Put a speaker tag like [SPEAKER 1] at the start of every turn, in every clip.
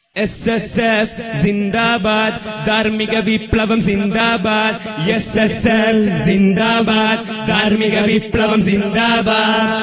[SPEAKER 1] SSF zindabad, ധാർമ്മിക വിപ്ലവം zindabad. SSF zindabad, ധാർമ്മിക വിപ്ലവം ജിന്ദാബാദ്.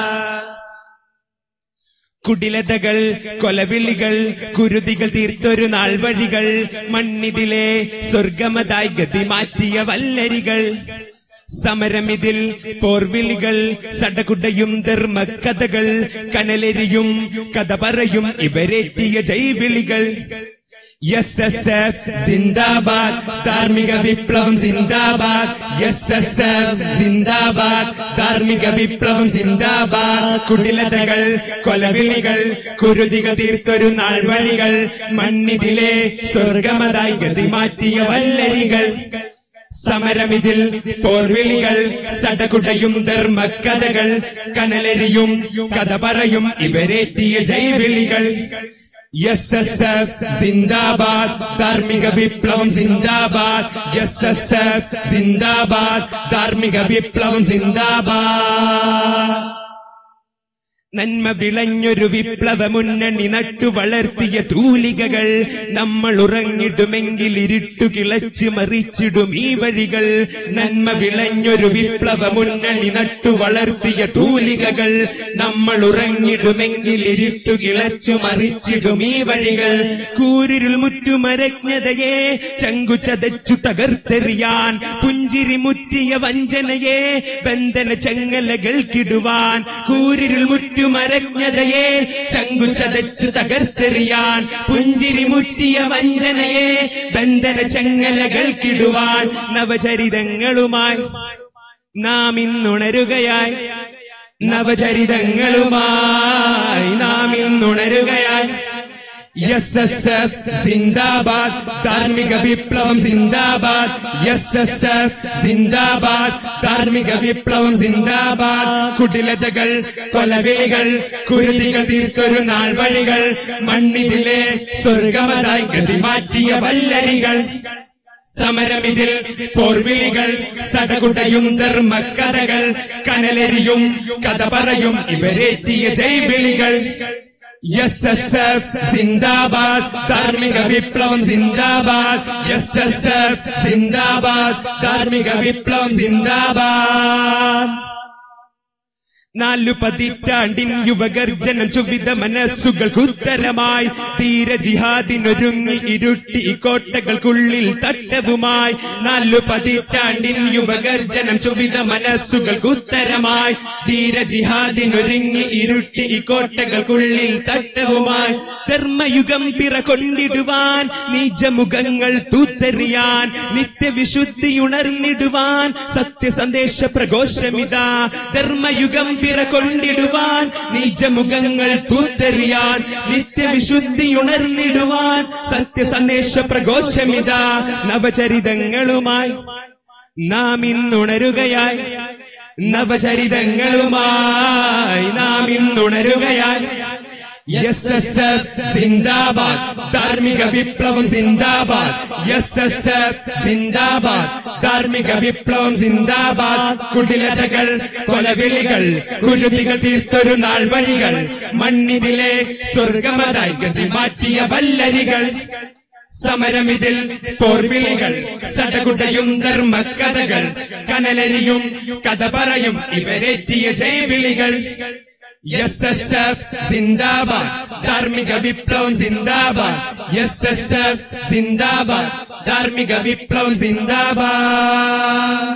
[SPEAKER 1] കുടിലതകൾ, കൊലവിളികൾ, കുരുതികൾ തീർത്തൊരു നാൾ വഴികൾ, മണ്ണിതിലെ സ്വർഗമതായി ഗതി മാറ്റിയ വല്ലരികൾ. സമരമിതിൽ പോർവിളികൾ, സടകുടയും ധർമ്മക്കഥകൾ, കനലെരിയും കഥ പറയും ഇവരെത്തിയ ജൈവിളികൾ. SSF ജിന്ദാബാദ്, ധാർമ്മിക വിപ്ലവം ജിന്ദാബാദ്. SSF ജിന്ദാബാദ്, ധാർമ്മിക വിപ്ലവം ജിന്ദാബാദ്. കുടിലതകൾ, കൊലവിളികൾ, കുരുതികൾ തീർത്തൊരു നാൾ വഴികൾ, മണ്ണിതിലെ സ്വർഗമതായി ഗതി മാറ്റിയ വല്ലരികൾ. സമരമിതിൽ പോർവിളികൾ, സടകുടയും ധർമ്മക്കഥകൾ, കനലെരിയും കഥ പറയും ഇവരെത്തിയ ജൈവിളികൾ. SSF ജിന്ദാബാദ്, ധാർമ്മിക വിപ്ലവം ജിന്ദാബാദ്. SSF ജിന്ദാബാദ്, ധാർമ്മിക വിപ്ലവം ജിന്ദാബാദ്. നന്മ വിളഞ്ഞൊരു വിപ്ലവ മുന്നണി നട്ടു വളർത്തിയ തൂലികകൾ, നമ്മൾ ഉറങ്ങിടുമെങ്കിൽ ഇരുട്ടു കിളച്ചു മറിച്ചിടും ഈ വഴികൾ. നന്മ വിളഞ്ഞൊരു വിപ്ലവ മുന്നണി നട്ടു വളർത്തിയ തൂലികകൾ, നമ്മൾ ഉറങ്ങിടുമെങ്കിൽ ഇരുട്ടു കിളച്ചു മറിച്ചിടും ഈ വഴികൾ. കൂരിരുൾ മുറ്റുമരജ്ഞതയെ ചങ്കു ചതച്ചു തകർത്തെറിയാൻ, പുഞ്ചിരി മുറ്റിയ വഞ്ചനയെ ബന്ധന ചങ്ങലകൾക്കിടുവാൻ. കൂരിരുൾ മരജ്ഞതയെ ചങ്കു ചതച്ചു തകർത്തെറിയാൻ, പുഞ്ചിരി മുറ്റിയ വഞ്ചനയെ ബന്ധന ചങ്ങലകൾക്കിടുവാൻ. നവചരിതങ്ങളുമായി നാം ഇന്നുണരുകയായി, നവചരിതങ്ങളുമായി നാം ഇന്നുണരുകയായി. SSF ജിന്ദാബാദ്, ധാർമ്മിക വിപ്ലവം ജിന്ദാബാദ്. SSF ജിന്ദാബാദ്, ധാർമ്മിക വിപ്ലവം ജിന്ദാബാദ്. കുടിലതകൾ, കൊലവിളികൾ, കുരുതികൾ തീർത്തൊരു നാൾ വഴികൾ, മണ്ണിതിലെ സ്വർഗമതായി ഗതി മാറ്റിയ വല്ലരികൾ. സമരമിതിൽ പോർവിളികൾ, സടകുടയും ധർമ്മക്കഥകൾ, കനലെരിയും കഥ പറയും ഇവരെത്തിയ ജൈവിളികൾ. SSF ജിന്ദാബാദ്, ധാർമ്മിക വിപ്ലവം ജിന്ദാബാദ്. SSF ജിന്ദാബാദ്, ധാർമ്മിക വിപ്ലവം ജിന്ദാബാദ്. 4 പതിറ്റാണ്ടിൻ യുവഗർജനം ചുവിത മനസ്സുകൾക്കുത്തരമായി, ധീര ജിഹാദിനൊരുങ്ങി ഇരുട്ടി കോട്ടകൾക്കുള്ളിൽ തട്ടവുമായി. 4 പതിറ്റാണ്ടിൻ യുവഗർജനം ചുവിത മനസ്സുകൾക്കുത്തരമായി, ധീര ജിഹാദിനൊരുങ്ങി ഇരുട്ടി കോട്ടകൾക്കുള്ളിൽ തട്ടവുമായി. ധർമ്മയുഗം പിറകൊണ്ടിടുവാൻ, നീചമുഖങ്ങൾ തൂത്തെറിയാൻ, നിത്യവിശുദ്ധിയുണർന്നിടുവാൻ സത്യസന്ദേശ പ്രഘോഷമിതാ. ധർമ്മയുഗം പിറകൊണ്ടിടുവാൻ, നീചമുഖങ്ങൾ തൂത്തെറിയാൻ, നിത്യവിശുദ്ധിയുണർന്നിടുവാൻ സത്യസന്ദേശ പ്രഘോഷമിതാ. നവചരിതങ്ങളുമായി നാം ഇന്നുണരുകയായി, നവചരിതങ്ങളുമായി നാം ഇന്നുണരുകയായി. SSF ജിന്ദാബാദ്, ധാർമ്മിക വിപ്ലവം ജിന്ദാബാദ്. SSF ജിന്ദാബാദ്, ധാർമ്മിക വിപ്ലവം ജിന്ദാബാദ്. കുടിലതകൾ, കൊലവിളികൾ, കുരുതികൾ തീർത്തൊരു നാൾ വഴികൾ, മണ്ണിതിലെ സ്വർഗമതായി ഗതി മാറ്റിയ വല്ലരികൾ. സമരമിതിൽ പോർവിളികൾ, സടകുടയും ധർമ്മക്കഥകൾ, കനലെരിയും കഥ പറയും ഇവരെത്തിയ ജൈവിളികൾ. SSF ജിന്ദാബാദ്, ധാർമ്മിക വിപ്ലവം ജിന്ദാബാദ്. SSF ജിന്ദാബാദ്, ധാർമ്മിക വിപ്ലവം ജിന്ദാബാദ്.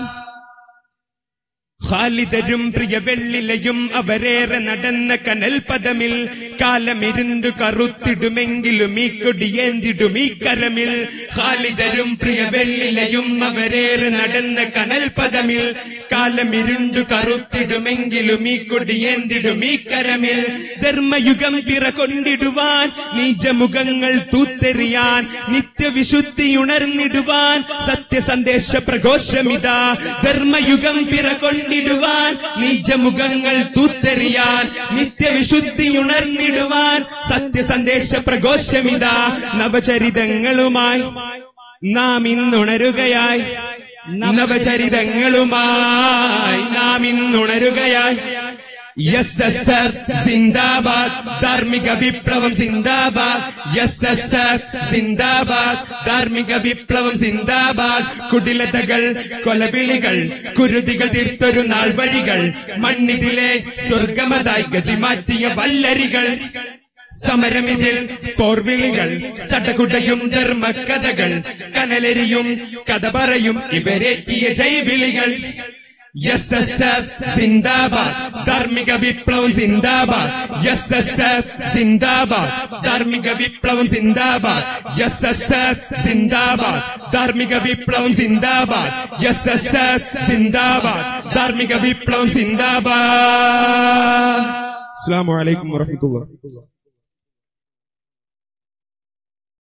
[SPEAKER 1] ഖാലിദരും പ്രിയ വെള്ളിലയും അവരേറെ നടന്ന കനൽ പദമിൽ, കാലമിരുന്നു കറുത്തിടുമെങ്കിലും ഈ കൊടിയേന്തിടും ഈ കരമിൽ. ഖാലിദരും പ്രിയ വെള്ളിലയും അവരേറെ നടന്ന കനൽ പദമിൽ, കാലമിരുണ്ടു കറുത്തിടുമെങ്കിലും ഈ കൊടിയേന്തിടും ഈ കരമിൽ. ധർമ്മയുഗം പിറകൊണ്ടിടുവാൻ, നീചമുഖങ്ങൾ തൂത്തെറിയാൻ, നിത്യവിശുദ്ധിയുണർന്നിടുവാൻ സത്യസന്ദേശ പ്രഘോഷമിതാ. ധർമ്മയുഗം പിറകൊണ്ടിടുവാൻ, നീചമുഖങ്ങൾ തൂത്തെറിയാൻ, നിത്യവിശുദ്ധിയുണർന്നിടുവാൻ സത്യസന്ദേശ പ്രഘോഷമിതാ. നവചരിതങ്ങളുമായി നാം ഇന്നുണരുകയായി, നവചരിതങ്ങളുമായി നാം ഇന്നുണരുകയായി. SSR സിന്ദാബാദ്, ധാർമ്മിക വിപ്ലവം സിന്ദാബാദ്. SSR സിന്ദാബാദ്, ധാർമ്മിക വിപ്ലവം സിന്ദാബാദ്. കുടിലതകൾ, കൊലവിളികൾ, കുരുതികൾ തീർത്തൊരു നാൾ വഴികൾ, മണ്ണിതിലെ സ്വർഗമതായി ഗതി മാറ്റിയ വല്ലരികൾ. സമരമിതിൽ പോർവിളികൾ, സടകുടയും ധർമ്മകഥകൾ, കനലെരിയും കഥ പറയും ഇവരേറ്റിയ ജൈവിളികൾ. SSR സിന്ദാബാദ്, ധാർമ്മിക വിപ്ലവം സിന്ദാബാദ്. SSR സിന്ദാബാദ്, ധാർമ്മിക വിപ്ലവം സിന്ദാബാദ്. SSR സിന്ദാബാദ്, ധാർമ്മിക വിപ്ലവം സിന്ദാബാദ്. SSR സിന്ദാബാദ്, ധാർമ്മിക വിപ്ലവം സിന്ദാബാദ്. അസ്സലാമു അലൈക്കും വറഹ്മത്തുള്ളാഹി.